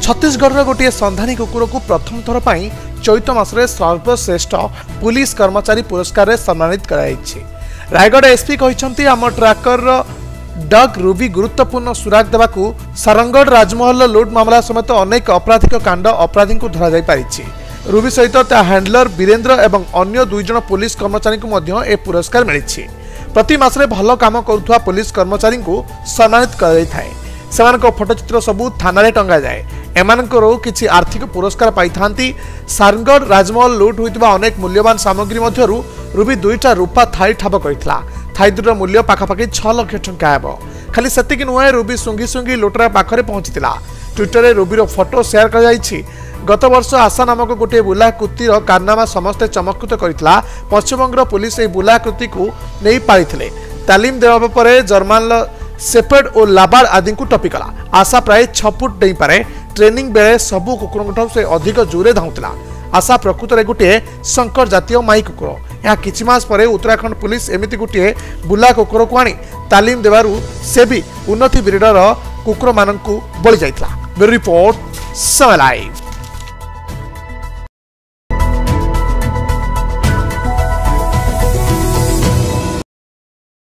छत्तीसगढ़ गोटे संधानी कुकुर को प्रथम थर पर चैत मासरे सर्वश्रेष्ठ पुलिस कर्मचारी पुरस्कार रे सम्मानित कराइछि। रायगढ़ एसपी कहते आम ट्राकर डग रूबी गुरुत्वपूर्ण सुराग देवाकू सारंगढ़ राजमहल लुट मामला समेत अनेक आपराधिक कांड अपराधी को धरा जाई पारिछि। रूबी सहित ता हैंडलर वीरेंद्र एवं अन्य 2 जन पुलिस कर्मचारी को मध्य ए पुरस्कार मिलिछि। प्रति मासरे भल काम करुवा पुलिस कर्मचारी को सम्मानित कराइथाय। सेमानक फोटोचित्र सबू थाना टंगा जाए। एमानकर किछि आर्थिक पुरस्कार पाइथांती। सारंगढ़ राजमहल लुट होइतबा अनेक मूल्यवान सामग्री मध्यरु रूबी 2टा रूपा थाई ठाब करितला। थाईदुर मूल्य पाखापाखि 6 लाख टंका हेबो। खाली सेतिक नुहे रूबी सुंगी सुंगी लुटरा पाखरे पहुंचीला। ट्विटर रे रूबीर फोटो शेयर कर जाइछि। गत वर्ष आशा नामक गोटे बुला कुतीर कारनामा समस्ते चमत्कृत करितला। पश्चिमबंग पुलिस ए बुला कृति को नहीं पारिथिले। तालीम देवा परे जर्मान सेपर्ड और लाबार आदि को टपिकला। आशा प्राय 6 फुट डेई पारे। ट्रेनिंग बेले सबू कुकुर से अधिक जोरे धाउतला। आशा प्रकृत में गोटे संकर जातीय माई कुकुर। यहाँ किछि मास परे उत्तराखंड पुलिस एमिति गोटे बुला कुकुर को आनी तालीम देवारु से भी उन्नति ब्रीडर कुकुर माननकु बळि जाइतला। रिपोर्ट समय लाइव।